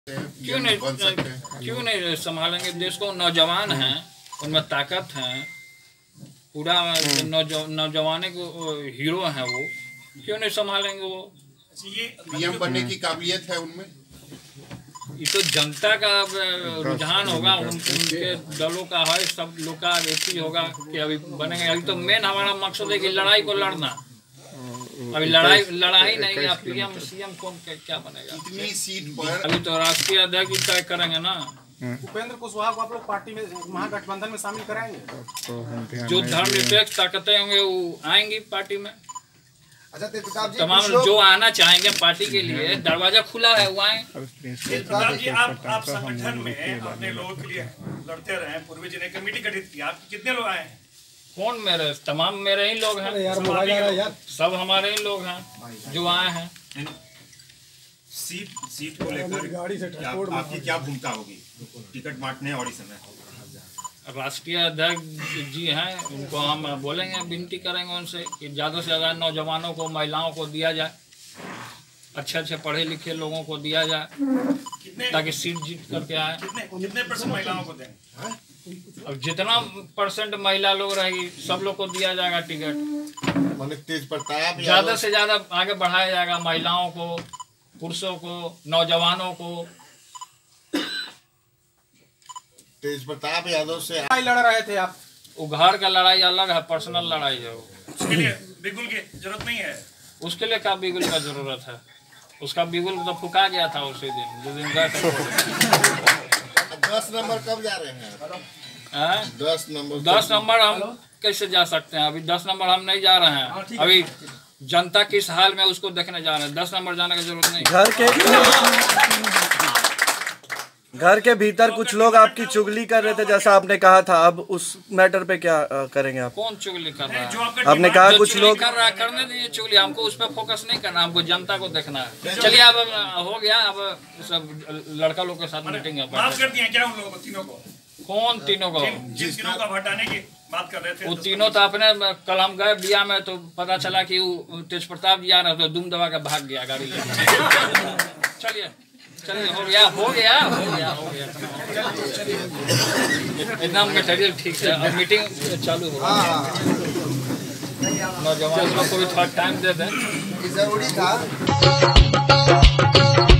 क्यों नहीं संभालेंगे देश को। नौजवान हैं, उनमें ताकत है, पूरा नौजवान को हीरो हैं वो, क्यों नहीं संभालेंगे वो। ये पीएम बनने की काबिलियत है उनमें। ये तो जनता का रुझान होगा, उनके दलों का है, सब लोग का एक ही होगा कि अभी बनेंगे। अभी तो मेन हमारा मकसद है कि लड़ाई को लड़ना। अभी लड़ाई नहीं है, पीएम सीएम कौन क्या बनेगा। इतनी सीट पर अभी तो राष्ट्रीय अध्यक्ष तय करेंगे ना। उपेंद्र कुशवाहा को आप लोग पार्टी में महागठबंधन में शामिल कराएंगे? जो धर्मनिरपेक्ष ताकतें होंगे वो आएंगी पार्टी में। अच्छा तेजप्रताप जी, तमाम जो आना चाहेंगे पार्टी के लिए दरवाजा खुला है, वो आए। तेजप्रताप जी, आप संगठन में अपने लोगों के लिए लड़ते रहे, पूर्वी जिले कमेटी गठित की, आप कितने लोग आए हैं? कौन मेरे? तमाम मेरे ही लोग हैं यार, सब हमारे ही लोग हैं जो आए हैं। सीट को लेकर आपकी क्या भूमिका होगी टिकट बांटने और इस समय? राष्ट्रीय अध्यक्ष जी हैं, उनको हम बोलेंगे, विनती करेंगे उनसे कि ज़्यादा से ज़्यादा नौजवानों को, महिलाओं को दिया जाए, अच्छे पढ़े लिखे लोगों को दिया जाए ताकि सीट जीत करके आए। कितने परसेंट महिलाओं को दें? अब जितना परसेंट महिला लोग रहेगी सब लोग को दिया जाएगा टिकट। तेजप्रताप ज़्यादा से ज़्यादा आगे बढ़ाया जाएगा, महिलाओं को, पुरुषों को, नौजवानों को। तेजप्रताप यादव से लड़ रहे थे आप? वो घर का लड़ाई अलग है, पर्सनल लड़ाई है वो। उसके लिए बिगुल की जरूरत नहीं है। उसके लिए क्या बिगुल का जरूरत है? उसका बिगुल तो फुका गया था उसी दिन, जिस दिन गए थे। 10 नंबर कब जा रहे हैं? 10 नंबर हम कैसे जा सकते हैं? अभी 10 नंबर हम नहीं जा रहे हैं। अभी जनता किस हाल में उसको देखने जा रहे हैं। 10 नंबर जाने की जरूरत नहीं। घर के भीतर कुछ लोग आपकी चुगली कर रहे थे जैसा आपने कहा था, अब उस मैटर पे क्या करेंगे आप? कौन चुगली कर रहा है? आपने कहा कुछ लोग कर रहा है, करने दीजिए चुगली, हमको उस पर फोकस नहीं करना, हमको जनता को देखना है। चलिए अब हो गया, अब सब लड़का लोग के साथ मीटिंग है। माफ कर दिया क्या उन लोगों को, तीनों को? कौन तीनों को? जिस तीनों का हटाने की बात कर रहे थे वो तीनों तो अपने, कल हम गए बिया में तो पता चला कि वो तेजप्रताप जी आ रहे थे, दुम दबा के भाग गया गाड़ी लेकर। चलिए हो गया एकदम मटेरियल ठीक है। अब मीटिंग चालू होगा, नौजवान लोग को भी थोड़ा टाइम दे दें, जरूरी था।